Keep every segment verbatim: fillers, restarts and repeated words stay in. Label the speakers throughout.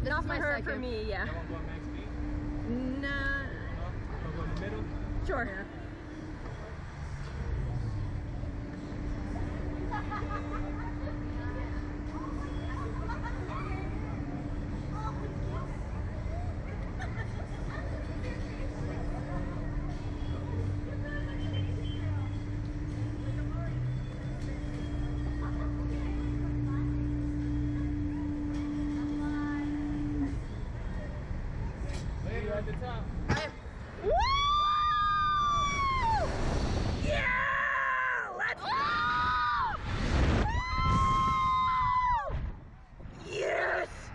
Speaker 1: this
Speaker 2: Not
Speaker 1: is
Speaker 2: for
Speaker 1: my
Speaker 2: her,
Speaker 1: second.
Speaker 2: for me, yeah.
Speaker 3: You want to go max speed?
Speaker 2: Nah.
Speaker 3: No? You want to go in the middle?
Speaker 2: Sure.
Speaker 1: Yeah.
Speaker 3: Later at the top.
Speaker 2: Woo! Yeah! Let's go! Yes!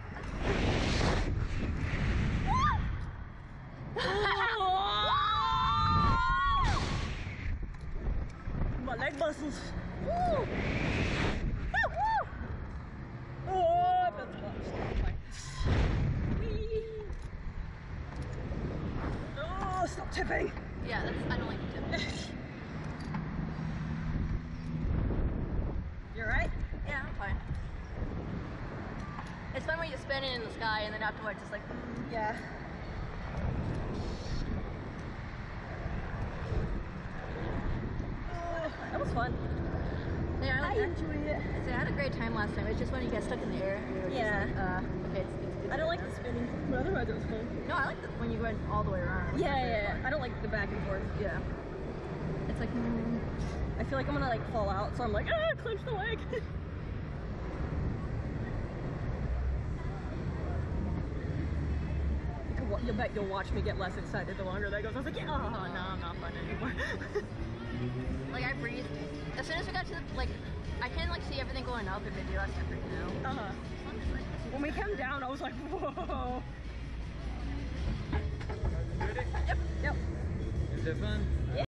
Speaker 2: My leg muscles. Woo! Woo! Woo! Oh, I felt touched. Whee! Oh, stop tipping.
Speaker 1: Yeah, that's, I don't like the tip.
Speaker 2: You're right?
Speaker 1: Yeah, I'm fine. It's fun when you spin it in the sky and then afterwards it's like,
Speaker 2: Yeah. Oh, that was fun.
Speaker 1: yeah, I, like
Speaker 2: I
Speaker 1: that.
Speaker 2: enjoyed it.
Speaker 1: So I had a great time last time. It's just when you get stuck in the air. And you're
Speaker 2: Yeah.
Speaker 1: Just like, uh, okay, it's, it's, it's
Speaker 2: I don't like the spinning, but otherwise it was fun.
Speaker 1: No, I like the, when you go all the way around.
Speaker 2: Yeah, yeah, yeah. I don't like the back and forth.
Speaker 1: Yeah. It's like, mm,
Speaker 2: I feel like I'm gonna like fall out, so I'm like, ah, clench the leg. You can wa- you bet you'll watch me get less excited the longer that goes. I was like, yeah, oh, no, I'm not fun anymore.
Speaker 1: like I breathe. As soon as we got to the, like, I can like see everything going up in video. That's different now.
Speaker 2: Uh-huh. When we came down, I was like, whoa.
Speaker 3: You guys enjoyed it?
Speaker 2: Yep, yep.
Speaker 3: Is it fun?